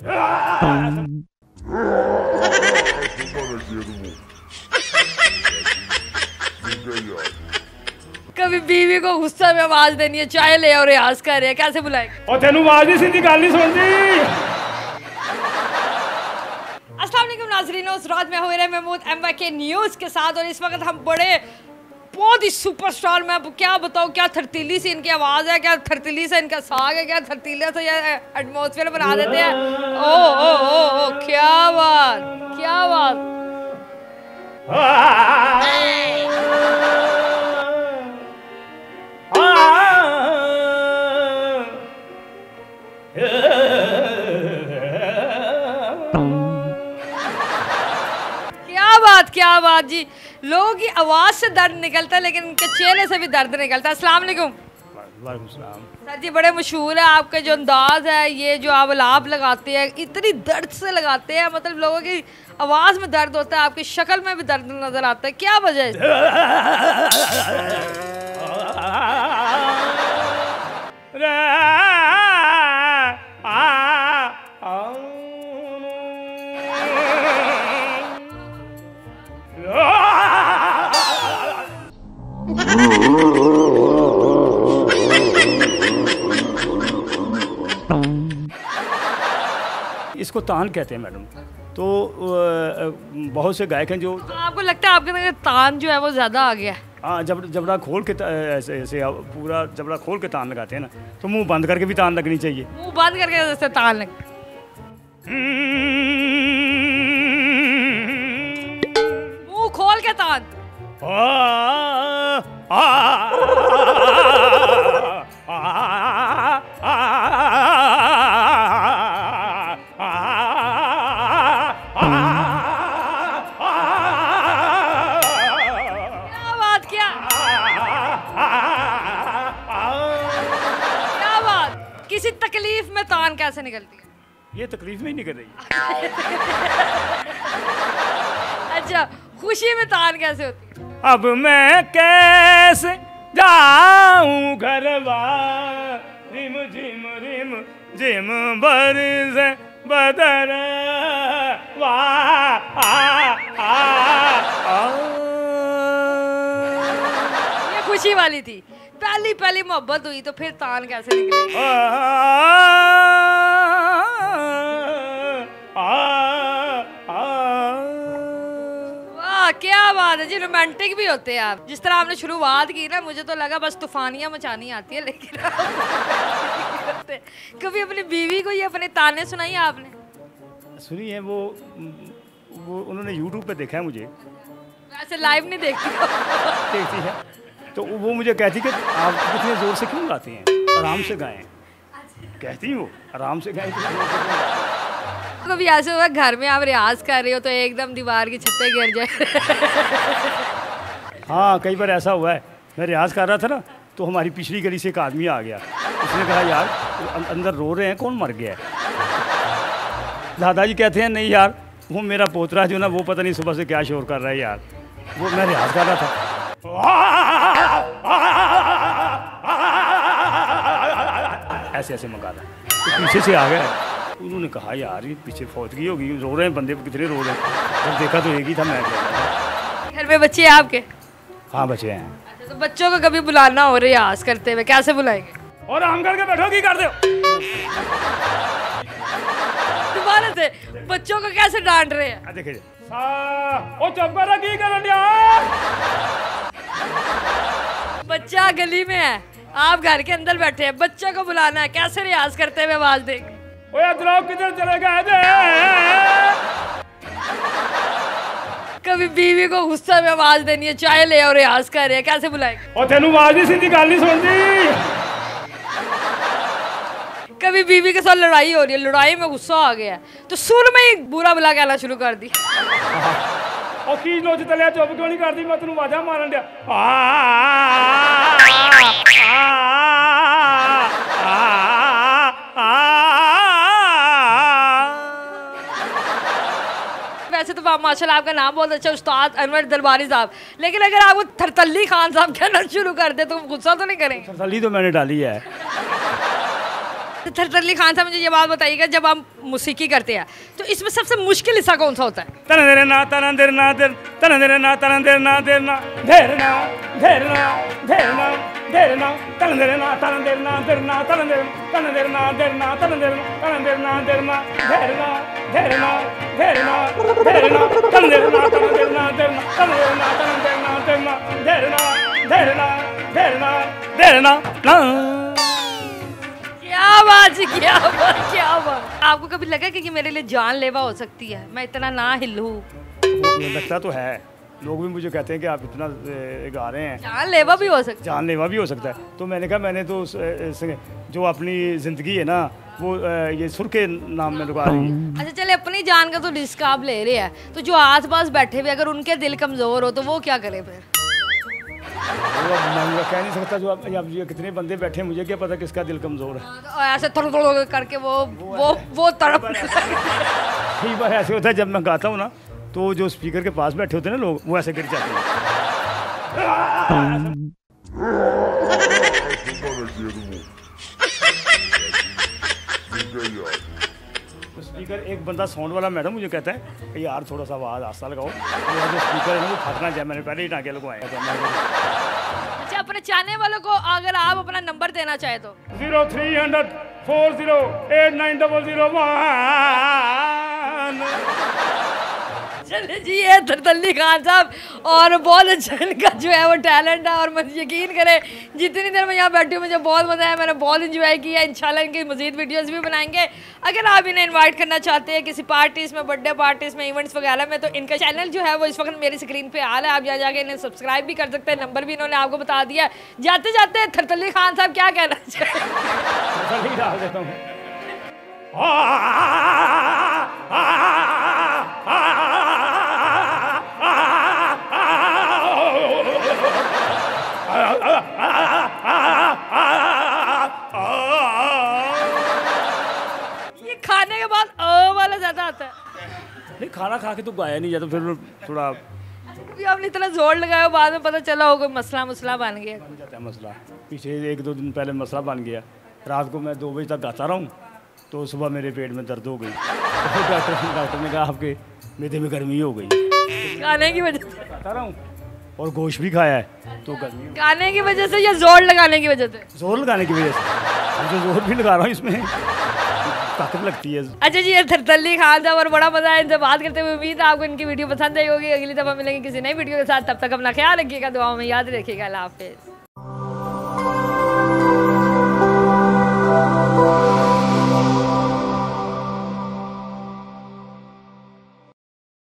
कभी बीवी को गुस्सा में आवाज देनी है, चाय ले और रियाज कर रहे हैं, कैसे बुलाएंगे? और तेनू आवाज नहीं सीधी गल नहीं सुनती। अस्सलाम वालेकुम नाज़रीन, उस रात में हो रहे महमूद MYK न्यूज़ के साथ और इस वक्त हम बड़े बहुत ही सुपरस्टार, मैं क्या बताऊँ, क्या थरतीली सी इनकी आवाज़ है, क्या थरतीली से इनका साग है, क्या थरतीले से ये एटमॉस्फेयर बना देते हैं। ओ क्या बात, क्या बात। क्या बात जी, लोगों की आवाज से दर्द निकलता है लेकिन उनके चेहरे से भी दर्द निकलता है। अस्सलाम वालेकुम। वालेकुम सलाम। सर जी बड़े मशहूर है आपके जो अंदाज है, ये जो आप लाभ लगाते हैं इतनी दर्द से लगाते हैं, मतलब लोगों की आवाज में दर्द होता है, आपकी शक्ल में भी दर्द नजर आता है, क्या वजह इसको तान कहते हैं मैडम। तो बहुत से गायक हैं जो, आपको लगता है आपके अंदर तान जो है वो ज़्यादा आ गया? हाँ, जबड़ा खोल के ऐसे ऐसे पूरा जबड़ा खोल के तान लगाते हैं ना, तो मुंह बंद करके भी तान लगनी चाहिए। मुंह बंद करके जैसे तान लग, मुंह खोल के तान। किसी तकलीफ में तान कैसे निकलती है? ये तकलीफ में ही निकल रही है। अच्छा, खुशी में तान कैसे होती है? अब मैं कैसे जाऊं घरवा, रिम झिम झिम बरसे बदर ये खुशी वाली थी। पहली मोहब्बत हुई तो फिर तान कैसे निकले? वाह क्या बात है जी, रोमांटिक भी होते हैं आप। जिस तरह आपने शुरुआत की ना, मुझे तो लगा बस तूफानियां मचानी आती है, लेकिन कभी अपनी बीवी को ये अपने ताने सुनाई आपने? सुनी है वो उन्होंने YouTube पे देखा है मुझे, वैसे लाइव नहीं देखती है। तो वो मुझे कहती कि आप इतने ज़ोर से क्यों गाती हैं, आराम से गाएं। कहती वो आराम से गाएं। कभी ऐसे हुआ घर में आप रियाज कर रहे हो तो एकदम दीवार की छत्ते गिर जाए? हाँ, कई बार ऐसा हुआ है। मैं रियाज कर रहा था ना, तो हमारी पिछली गली से एक आदमी आ गया। उसने कहा यार अंदर रो रहे हैं, कौन मर गया है? दादाजी कहते हैं नहीं यार, वो मेरा पोतरा जो ना, वो पता नहीं सुबह से क्या शोर कर रहा है यार। वो मैं रियाज कर रहा था। ऐसे ऐसे मंगा था, तो पीछे से आ गए। उन्होंने कहा यार ये पीछे फौतगी होगी, रो रहे हैं बंदे, कितने रो रहे हैं। जब देखा तो एक ही था, मैं गया। घर में बच्चे हैं आपके? हाँ बच्चे हैं। अच्छा, तो बच्चों को कभी बुलाना हो रियाज करते हुए कैसे बुलाएंगे? और आम करके बैठो, की कर दो। दोबारा से बच्चों को कैसे डांट रहे हैं? देखिए ओ चुप कर, की कर दिया। बच्चा गली में है, आप घर के अंदर बैठे हैं, बच्चे को बुलाना है, कैसे रियाज करते हुए आवाज देंगे? किधर चले गए? कभी बीवी को गुस्सा में आवाज देनी है, चाय ले और रियाज कर रहे हैं, कैसे बुलाएंगे? और तेनू आवाज नहीं सीधी गल नहीं सुनती। कभी बीवी के साथ लड़ाई हो रही है, लड़ाई में गुस्सा आ गया तो सुर में ही बुरा भला कहना शुरू कर दी। और की लोच तलिया चुप क्यों नहीं करती? मैं तेनू आवाजा मारन दिया। वैसे तो माशाल्लाह आपका नाम बहुत अच्छा, उस्ताद अनवर दरबारी साहब, लेकिन अगर आपको थरतल्ली खान साहब कहना शुरू कर दे तो गुस्सा तो नहीं करेंगे? थरतल्ली तो मैंने डाली है। थरतल्ली खान साहब मुझे ये बात बताइएगा, जब आप मौसीकी करते हैं तो इसमें सबसे मुश्किल हिस्सा कौन सा होता है? तनदेरना तनदेरना तनदेरना तनदेरना देरना धेरना धेरना धेरना धेरना तनदेरना तनदेरना देरना तनदेरना देरना तनदेरना तनदेरना देरना धेरना धेरना धेरना धेरना तनदेरना तनदेरना देरना तनदेरना तनदेरना देरना धेरना धेरना धेरना धेरना ना। क्या बात है, क्या बात, क्या बात। आपको कभी लगा कि मेरे लिए जानलेवा हो सकती है, मैं इतना ना हिलूं? लगता तो है, लोग भी मुझे कहते हैं कि आप इतना गा रहे हैं। जानलेवा भी हो सकता है? जानलेवा भी हो सकता है। तो मैंने कहा मैंने तो जो अपनी ज़िंदगी है ना वो ये सुर के नाम में लगा रही है। अच्छा चले, अपनी जान का तो रिस्क आप ले रहे हैं, तो जो आस पास बैठे हुए अगर उनके दिल कमज़ोर हो तो वो क्या करे फिर? मैं कह नहीं सकता, जो अब ये कितने बंदे बैठे हैं मुझे क्या पता किसका दिल कमज़ोर है। तो ऐसे थोड़ा करके वो तड़प। कई बार ऐसे होता है जब मैं गाता हूँ ना तो जो स्पीकर के पास बैठे होते हैं ना लोग, वो ऐसे गिर जाते हैं। स्पीकर एक बंदा साउंड वाला मैडम मुझे कहता है कि यार थोड़ा सा आवाज़ आस्ता लगाओ, जो स्पीकर है ना वो फटना जाए। मैंने पहले ही टाँके लगवाए। अच्छा, अपने चाहने वालों को अगर आप अपना नंबर देना चाहे तो? 0300 408901। चलिए जी, ये थरतल्ली खान साहब, और बहुत अच्छा इनका जो है वो टैलेंट है, और मुझे यकीन करें जितनी देर मैं यहाँ बैठी हूँ मुझे बहुत मज़ा आया, मैंने बहुत इंजॉय किया। इंशाल्लाह इनकी मज़ीद वीडियोस भी बनाएंगे। अगर आप इन्हें इनवाइट करना चाहते हैं किसी पार्टीज़ में, बर्थडे पार्टीज़ में, इवेंट्स वगैरह में, तो इनका चैनल जो है वो इस वक्त मेरी स्क्रीन पर आ रहा है, आप यहाँ जाके इन्हें सब्सक्राइब भी कर सकते हैं। नंबर भी इन्होंने आपको बता दिया। जाते जाते थरतल्ली खान साहब क्या कहना चाहिए? ये खाने के बाद वाला ज्यादा आता है। नहीं, खाना खा के तो गाया नहीं जाता, फिर थोड़ा कभी आपने इतना जोर लगाया, बाद में पता चला हो कोई मसला बन गया? बन जाता है मसला। पीछे 1-2 दिन पहले मसला बन गया। रात को मैं 2 बजे तक गाता रहा हूँ तो सुबह मेरे पेट में दर्द हो गई। तो डॉक्टर ने कहा आपके मैदे में गर्मी हो गई। गाने की वजह से? गाता रहा हूँ और गोश्त भी खाया है तो गर्मी। गाने की वजह से या जोर लगाने की वजह से? जोर लगाने की वजह से। अब जो जोर भी लगा रहा हूँ इसमें ताकत लगती है। अच्छा जी, ये थरतल्ली खान साहब, और बड़ा मजा है इनसे बात करते हुए। उम्मीद है आपको इनकी वीडियो पसंद आई होगी। अगली दफा मिलेंगे किसी नई वीडियो के साथ, तब तक अपना ख्याल रखिएगा, दुआओं में याद रखिएगा। अल्लाह हाफिज़।